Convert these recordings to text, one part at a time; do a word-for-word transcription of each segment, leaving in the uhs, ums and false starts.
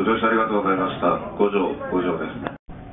乗車ありがとうございました。ご乗、ご乗です。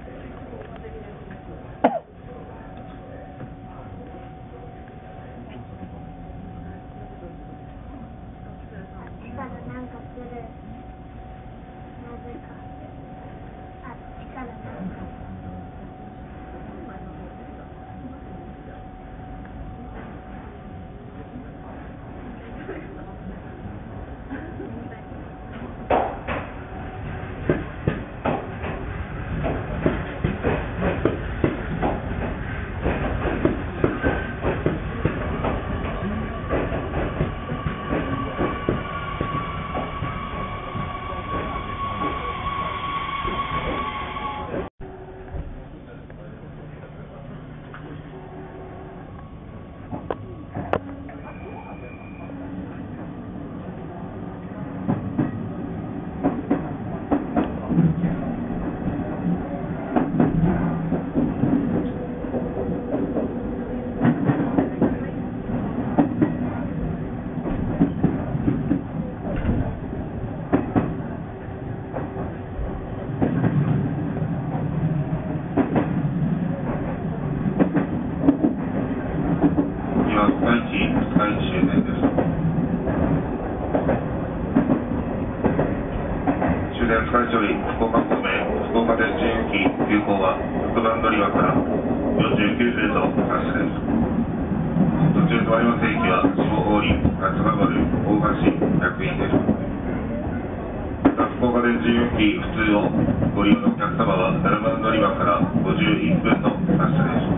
終電使い処理、福岡方面、福岡で順行き急行はろくばん乗り場からよんじゅうきゅうふんの発車です。途中止まります駅は下郡、勝ヶ原、大橋、役員です。また福岡で順行き普通をご利用のお客様はななばん乗り場からごじゅういっぷんの発車です。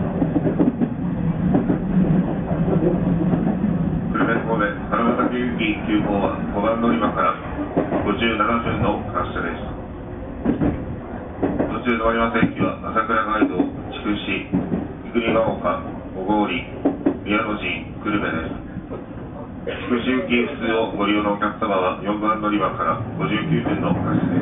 久留米方面、花畑行き急行はごばん乗り場からごじゅうななふんの発車です。途中止まります駅は朝倉街道、筑紫、三国ヶ丘、小郡、宮の陣、久留米です。筑紫行き普通をご利用のお客様はよんばん乗り場からごじゅうきゅうふんの発車です。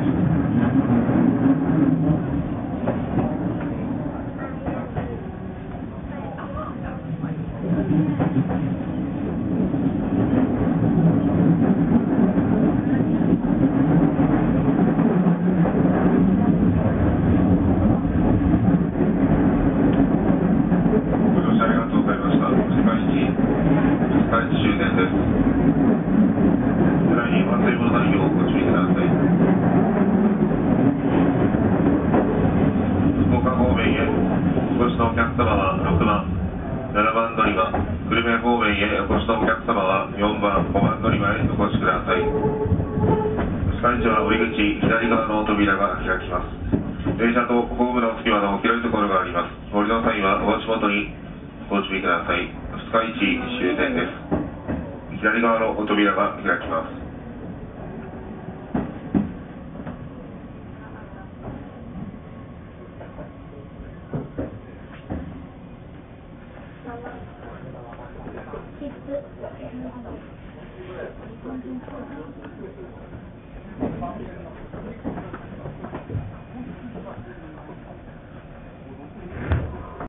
ななばん乗り場、久留米方面へお越しのお客様はよんばん、ごばん乗り場へお越しください。スカイチは降り口左側の扉が開きます。電車とホームの隙間の広いところがあります。降りの際はお足元にご注意ください。スカイチ終点です。左側の扉が開きます。 切符。